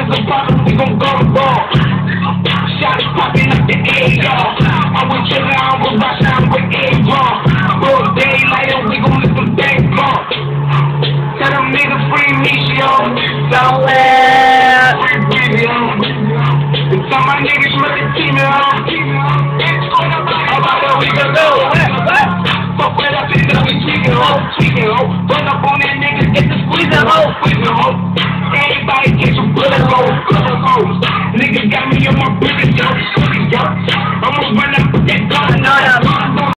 is a problem, we gon' go to ball. Shots popping up the air, y'all. I'm with Trigger, I'm with Russia, I'm with A-Raw. Broad daylight and we gon' let them bang ball. Tell them niggas free me, yo. Somewhere. Free me, yo. And tell my niggas Shmurda team, yo. About what we can do. Fuck with us, and then we tweaking, ho. Tweaking, ho. Run up on that niggas, get the squeezing, ho. Squeezing, ho. Everybody get some bullet holes. Niggas got me on my business, yo. I'ma run up